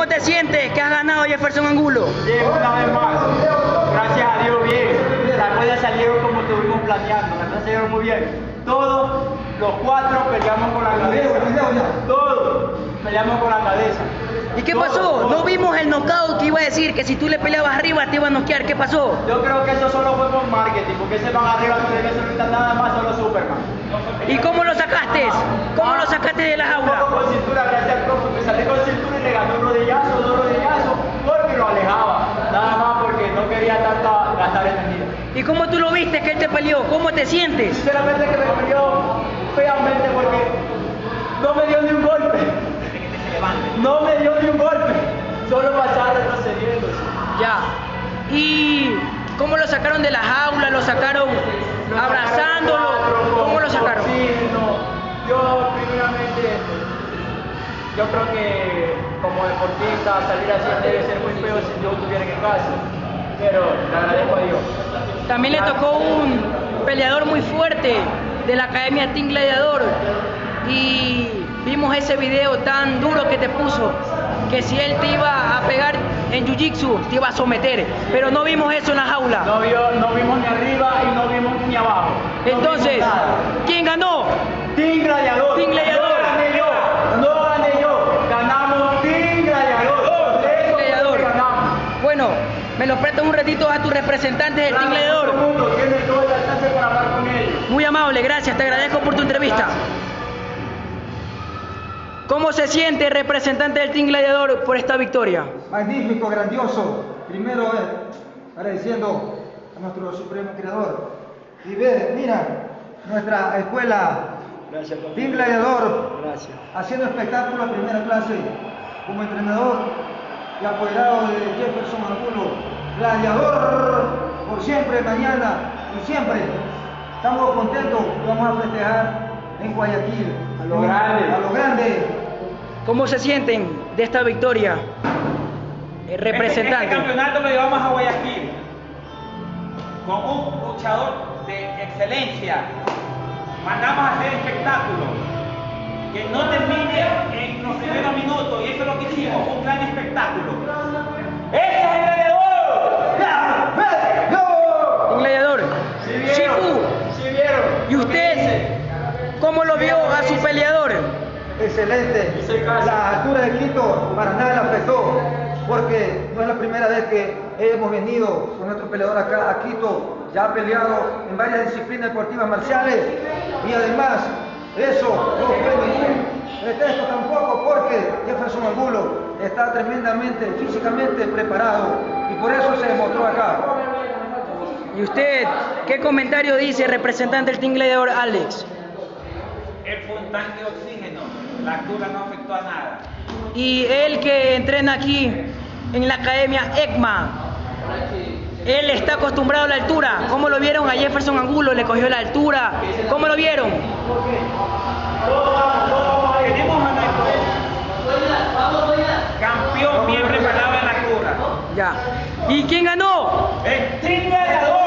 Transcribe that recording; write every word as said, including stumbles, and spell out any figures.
¿Cómo te sientes que has ganado Jefferson Angulo? Bien, una vez más. Gracias a Dios, bien. Las cosas salieron como estuvimos planeando. Las cosas salieron muy bien. Todos los cuatro peleamos con la cabeza. Todos peleamos con la cabeza. ¿Y qué Todos, pasó? todos. ¿No vimos el knockout que iba a decir que si tú le peleabas arriba te iba a noquear? ¿Qué pasó? Yo creo que eso solo fue por marketing, porque ese van arriba no debe ser ahorita nada más, solo Superman. ¿Y cómo lo sacaste? ¿Cómo lo sacaste de la Un jaula? poco con cintura, gracias al profe, me salí con cintura y le ganó un rodillazo, dos rodillazos, porque lo alejaba. Nada más porque no quería tanta gastar energía. ¿Y cómo tú lo viste que él te peleó? ¿Cómo te sientes? Sinceramente que me peleó feamente porque no me dio ni un golpe. No me dio ni un golpe. Solo pasaba retrocediendo. Ya. ¿Y cómo lo sacaron de la jaula? ¿Lo sacaron abrazándolo? ¿Cómo lo sacaron? Sí, no. Yo primeramente, yo creo que como deportista salir así debe ser muy feo si yo estuviera en el caso. Pero le agradezco a Dios. También le tocó un peleador muy fuerte de la Academia Team Gladiador y vimos ese video tan duro que te puso, que si él te iba a pegar en Jiu-Jitsu, te iba a someter, pero no vimos eso en la jaula. No, vio, no vimos ni arriba y no vimos ni abajo. No Entonces, vimos nada. ¿quién ganó? Team Gladiador. Team Gladiador. No gané yo. No gané yo. Ganamos Team Gladiador. Team Gladiador. Ganamos. Bueno, me lo prestas un ratito a tus representantes del Team Gladiador. Todo el mundo tiene todo el alcance para hablar con ellos. Muy amable, gracias, te agradezco por tu entrevista. ¿Cómo se siente el representante del Team Gladiador por esta victoria? Magnífico, grandioso. Primero, eh, agradeciendo a nuestro supremo creador. Y ve, mira, nuestra escuela Gracias, papi. Team Gladiador, Gracias. haciendo espectáculo a primera clase, como entrenador y apoderado de Jefferson Angulo. Gladiador por siempre, mañana y siempre. Estamos contentos, vamos a festejar en Guayaquil. A lo grande. A lo grande. ¿Cómo se sienten de esta victoria? El representante. Este, este campeonato lo llevamos a Guayaquil con un luchador de excelencia. Mandamos a hacer espectáculo que no termine en los primeros minutos, y eso es lo que hicimos, un gran espectáculo. ¡Ese es el gladiador! Team Gladiador. ¿Sí vieron? Chifu, ¿Sí vieron? ¿y usted cómo lo vio a su peleador? Excelente. La altura de Quito para nada le afectó, porque no es la primera vez que hemos venido con nuestro peleador acá a Quito. Ya ha peleado en varias disciplinas deportivas marciales y además eso no fue ningún pretexto tampoco, porque Jefferson Angulo está tremendamente físicamente preparado y por eso se demostró acá. ¿Y usted qué comentario dice, representante del Team Gladiador, Alex? Él fue un tanque de oxígeno, la altura no afectó a nada. Y él que entrena aquí en la Academia ECMA, él está acostumbrado a la altura. ¿Cómo lo vieron a Jefferson Angulo? ¿Le cogió la altura? ¿Cómo lo vieron? Tenemos a nuestro campeón bien preparado en la altura. Ya. ¿Y quién ganó? ¡El Team Gladiador!